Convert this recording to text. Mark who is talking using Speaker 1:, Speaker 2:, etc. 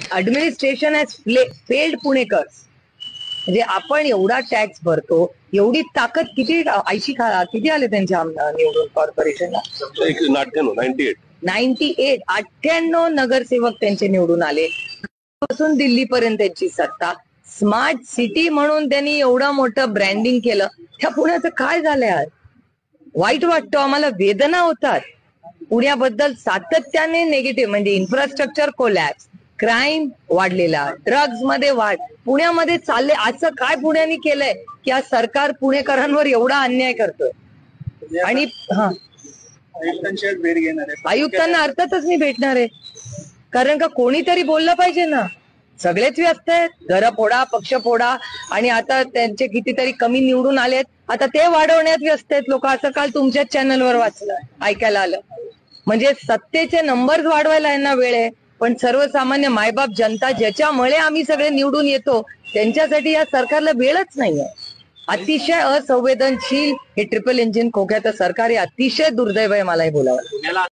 Speaker 1: Administration has failed Punekars. म्हणजे आपण एवढा टॅक्स भरतो, एवढी ताकद किती किती आले त्यांच्या निवडून कॉर्पोरेशनला? 98 नगरसेवक त्यांचे निवडून आले. पासून दिल्लीपर्यंत त्यांची सत्ता. स्मार्ट सिटी म्हणून त्यांनी एवढं मोठं ब्रँडिंग केलं. त्या पुण्याचं काय झालंय आज? वाईट वाटतं आम्हाला, वेदना होतात. पुण्याबद्दल सातत्याने निगेटिव्ह, म्हणजे इन्फ्रास्ट्रक्चर कोलॅप्स, क्राईम वाढलेला, ड्रग्ज मध्ये वाढ पुण्यामध्ये चालले. असं काय पुण्याने केलंय की आज सरकार पुणेकरांवर एवढा अन्याय करतोय? आणि आयुक्तांना अर्थातच नाही भेटणार आहे, कारण का कोणीतरी बोललं पाहिजे ना. सगळेच व्यस्त आहेत, घर फोडा, पक्ष फोडा, आणि आता त्यांचे कितीतरी कमी निवडून आलेत, आता ते वाढवण्यात व्यस्त आहेत लोक. असं काल तुमच्याच चॅनलवर वाचलं, ऐकायला आलं. म्हणजे सत्तेचे नंबर्स वाढवायला यांना वेळ आहे, पण सर्वसामान्य मायबाप जनता, ज्याच्यामुळे आम्ही सगळे निवडून येतो, त्यांच्यासाठी या सरकारला वेळच नाहीये. अतिशय असंवेदनशील हे ट्रिपल इंजिन खोक्याचं सरकार आहे. अतिशय दुर्दैव आहे मला हे बोलावं.